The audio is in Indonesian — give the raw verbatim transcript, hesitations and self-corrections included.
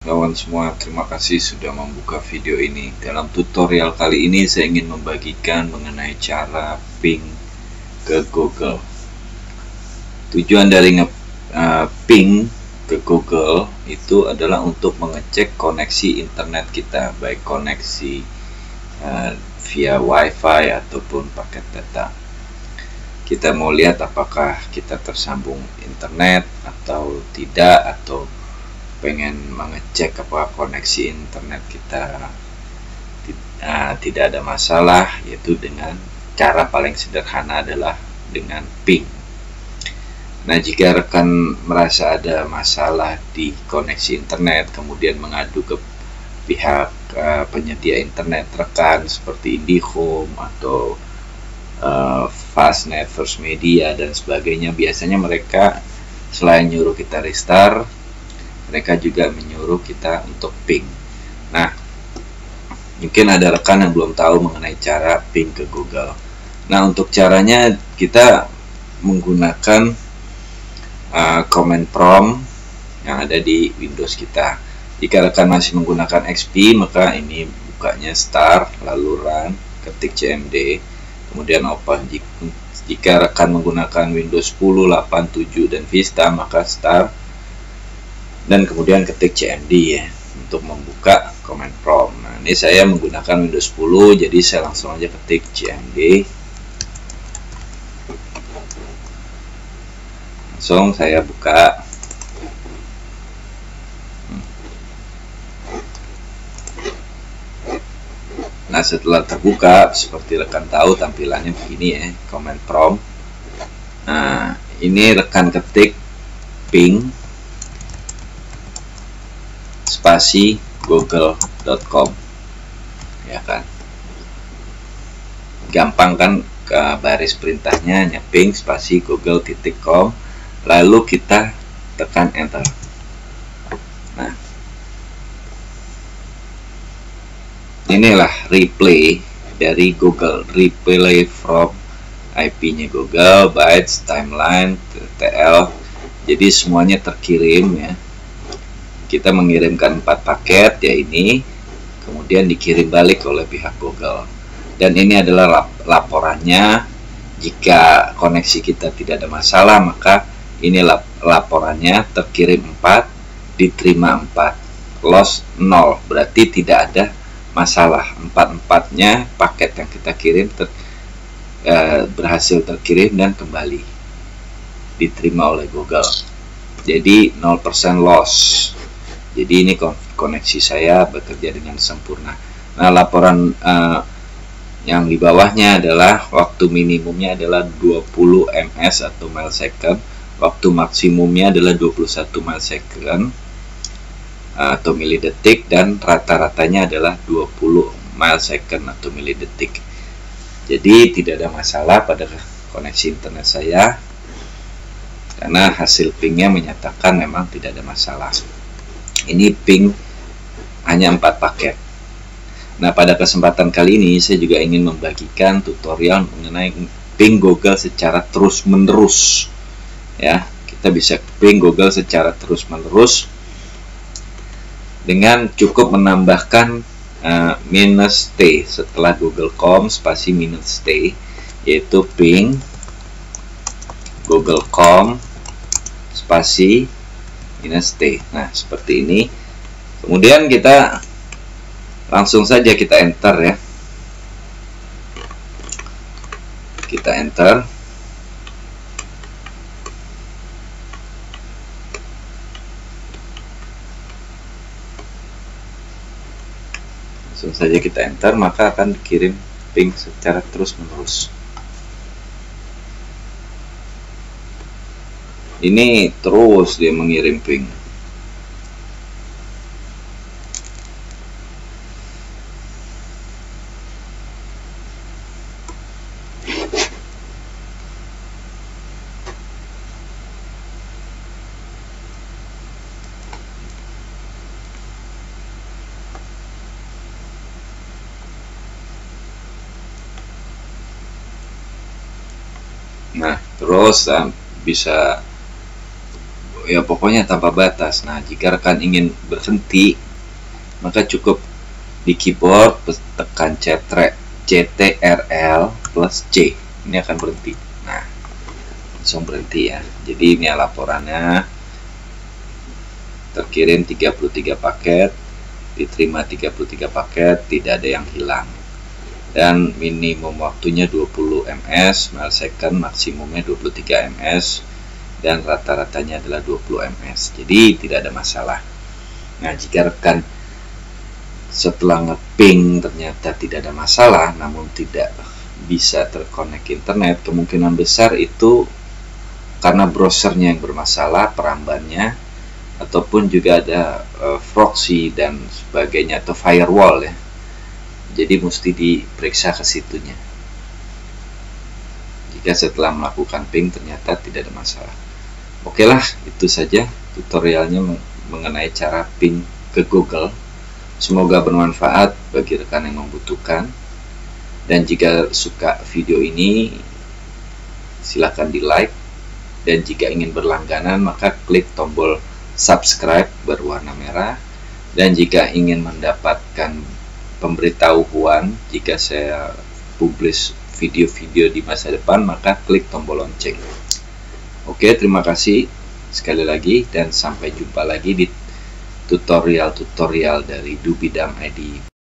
kawan semua, terima kasih sudah membuka video ini. Dalam tutorial kali ini saya ingin membagikan mengenai cara ping ke Google. Tujuan dari nge-ping uh, ke Google itu adalah untuk mengecek koneksi internet kita, baik koneksi uh, via wifi ataupun paket data. Kita mau lihat apakah kita tersambung internet atau tidak, atau pengen mengecek apakah koneksi internet kita uh, tidak ada masalah, yaitu dengan cara paling sederhana adalah dengan ping. Nah, jika rekan merasa ada masalah di koneksi internet, kemudian mengadu ke pihak uh, penyedia internet rekan seperti IndiHome atau uh, Fastnet, First Media dan sebagainya, biasanya mereka selain nyuruh kita restart, mereka juga menyuruh kita untuk ping. Nah, mungkin ada rekan yang belum tahu mengenai cara ping ke Google. Nah, untuk caranya kita menggunakan uh, command prompt yang ada di Windows kita. Jika rekan masih menggunakan X P, maka ini bukanya start, lalu run, ketik cmd, kemudian open. Jika rekan menggunakan Windows sepuluh, delapan, tujuh, dan Vista, maka start, dan kemudian ketik cmd ya, untuk membuka command prompt. Nah, ini saya menggunakan Windows sepuluh, jadi saya langsung aja ketik cmd. Langsung saya buka. Nah, setelah terbuka, seperti rekan tahu tampilannya begini ya, command prompt. Nah, ini rekan ketik ping spasi google dot com, ya kan, gampang kan, ke baris perintahnya hanya ping spasi google titik com, lalu kita tekan enter. Nah, inilah replay dari Google, replay from I P-nya Google, bytes, timeline, T T L, jadi semuanya terkirim ya. Kita mengirimkan empat paket ya ini, kemudian dikirim balik oleh pihak Google. Dan ini adalah lap laporannya. Jika koneksi kita tidak ada masalah, maka ini lap laporannya, terkirim empat, diterima empat, loss nol, berarti tidak ada masalah. Empat-empatnya paket yang kita kirim ter, eh, berhasil terkirim dan kembali diterima oleh Google. Jadi nol persen loss. Jadi ini koneksi saya bekerja dengan sempurna. Nah, laporan uh, yang di bawahnya adalah waktu minimumnya adalah dua puluh ms atau millisecond, waktu maksimumnya adalah dua puluh satu millisecond uh, atau milidetik, dan rata-ratanya adalah dua puluh millisecond atau milidetik. Jadi tidak ada masalah pada koneksi internet saya, karena hasil pingnya menyatakan memang tidak ada masalah. Ini ping hanya empat paket. Nah, pada kesempatan kali ini saya juga ingin membagikan tutorial mengenai ping Google secara terus-menerus. Ya, kita bisa ping Google secara terus-menerus dengan cukup menambahkan uh, minus T setelah google dot com spasi minus T, yaitu ping google dot com spasi minus T. Nah, seperti ini. Kemudian kita langsung saja kita enter ya. Kita enter. Langsung saja kita enter, maka akan dikirim ping secara terus-menerus. Ini terus dia mengirim ping. Nah, terus uh, bisa ya pokoknya tanpa batas. Nah, jika rekan ingin berhenti, maka cukup di keyboard tekan C T R L plus C, ini akan berhenti. Nah, langsung berhenti ya. Jadi ini laporannya, terkirim tiga puluh tiga paket, diterima tiga puluh tiga paket, tidak ada yang hilang, dan minimum waktunya dua puluh millisecond, maksimumnya dua puluh tiga ms, dan rata-ratanya adalah dua puluh ms. Jadi tidak ada masalah. Nah, jika rekan setelah ngeping ternyata tidak ada masalah, namun tidak bisa terkonek internet, kemungkinan besar itu karena browsernya yang bermasalah, perambannya, ataupun juga ada uh, proxy dan sebagainya, atau firewall ya. Jadi mesti diperiksa ke situnya. Jika setelah melakukan ping ternyata tidak ada masalah. Oke lah, itu saja tutorialnya mengenai cara ping ke Google. Semoga bermanfaat bagi rekan yang membutuhkan. Dan jika suka video ini, silakan di like. Dan jika ingin berlangganan, maka klik tombol subscribe berwarna merah. Dan jika ingin mendapatkan pemberitahuan jika saya publish video-video di masa depan, maka klik tombol lonceng. Oke, terima kasih sekali lagi, dan sampai jumpa lagi di tutorial-tutorial dari Dubidam I D.